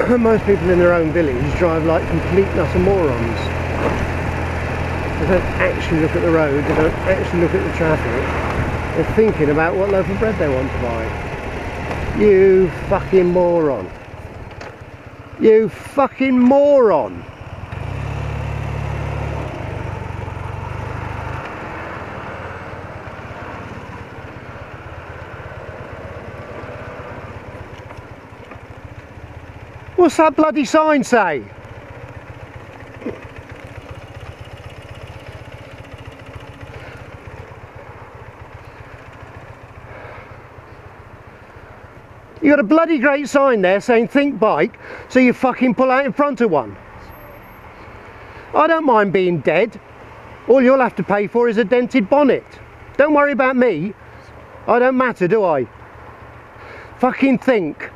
most people in their own village drive like complete nutter morons. They don't actually look at the road, they don't actually look at the traffic. They're thinking about what loaf of bread they want to buy. You fucking moron. You fucking moron. What's that bloody sign say? You got a bloody great sign there saying think bike, so you fucking pull out in front of one. I don't mind being dead. All you'll have to pay for is a dented bonnet. Don't worry about me. I don't matter, do I? Fucking think.